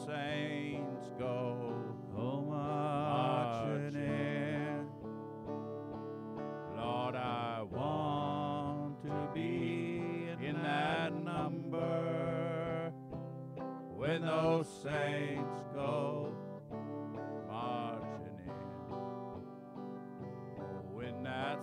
saints go marching in. Lord, I want to be in that number when those saints go marching in. Oh, when that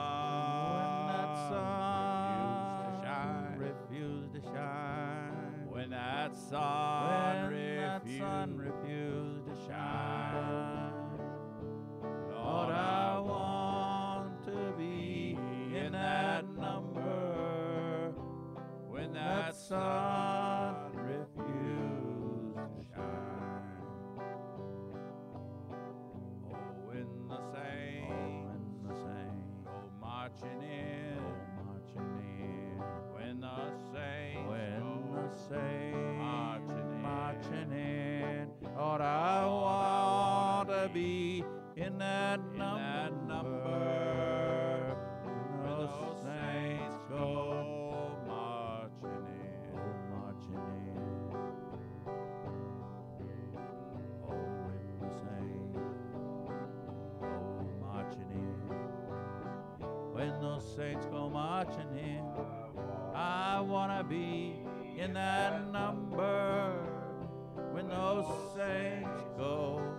sun refused to shine, when that sun refused to shine, Lord, I want to be in that number when that sun refused to shine. Oh, when the saints go marching in, when the saints marching in, Lord, I want to be in that number when those saints go marching in. Oh, when the saints go marching in, when those saints go marching in, I want to be in that number when those saints go